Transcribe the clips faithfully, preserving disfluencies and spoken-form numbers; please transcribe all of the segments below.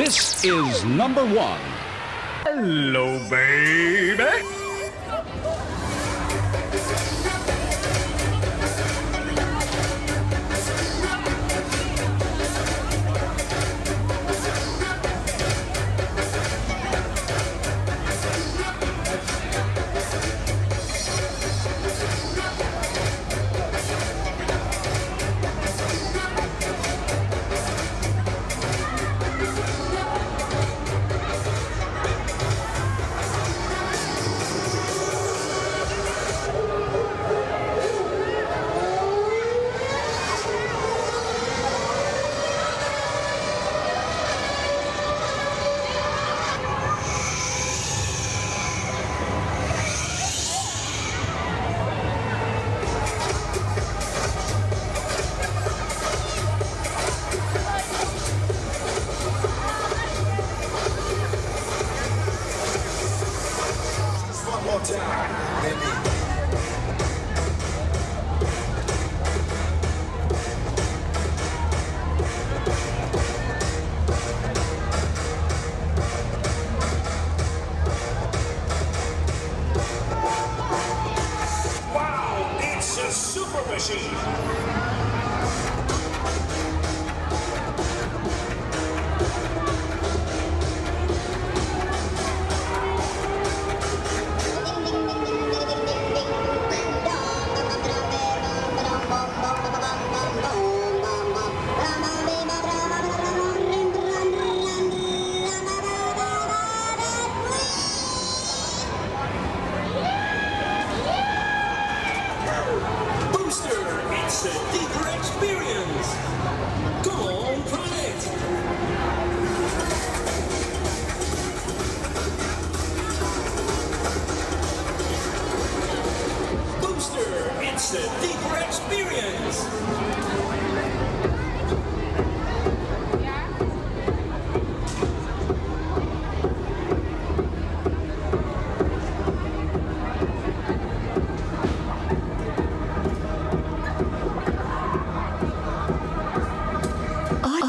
This is number one. Hello, baby. Time, baby. Wow, it's a super machine. It's a deeper experience. Come on, try it. Booster, it's a deeper experience.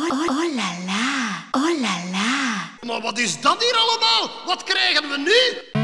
Maar wat is dat hier allemaal? Wat krijgen we nu?